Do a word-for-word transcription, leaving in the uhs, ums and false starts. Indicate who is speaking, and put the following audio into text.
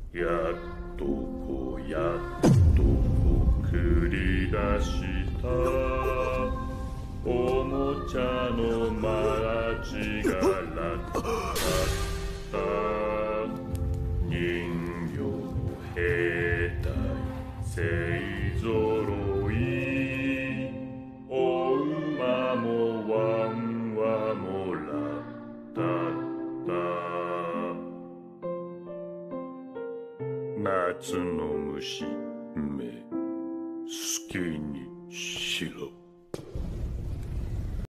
Speaker 1: やっとこやっとこ繰り出したおもちゃのマーチがラッタッタ人形の兵隊勢ぞろいお馬もワンワもラッタッタ夏の虫目好きにしろ。